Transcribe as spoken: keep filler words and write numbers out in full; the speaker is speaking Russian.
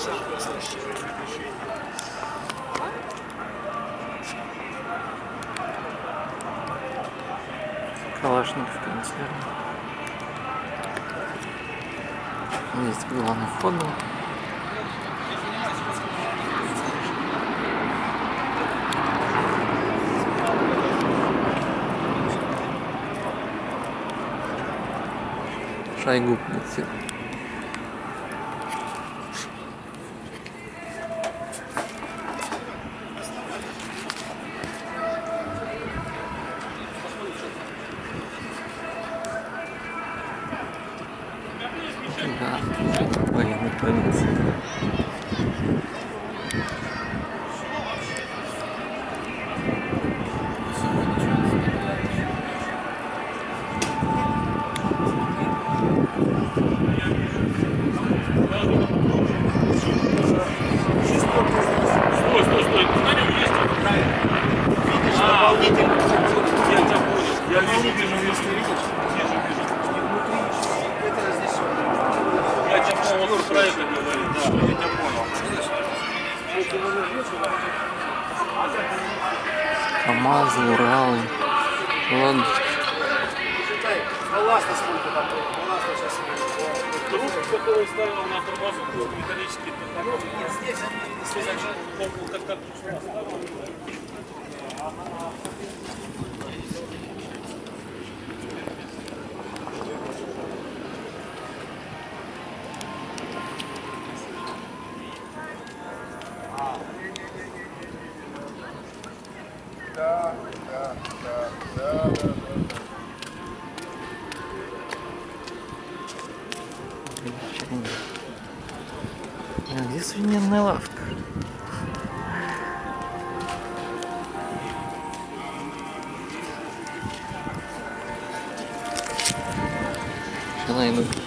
Калашников концерт. Есть главный вход был. Шойгу полетел. Да, военный конец. Стой, стой, стой, на нем есть. Видишь, дополнительно. Я тебя понял. Я вижу, вижу, вижу. Я тебя понял, вот про это говорит, да, я тебя понял. КамАЗы, Уралы, Ладно. Балласта сколько там было? Балласта сейчас нет. Труп, который ставил на тормозу, металлический. Нет, здесь они как-то Да, да, да, да, да. А где сувенирная лавка? Сейчас найду.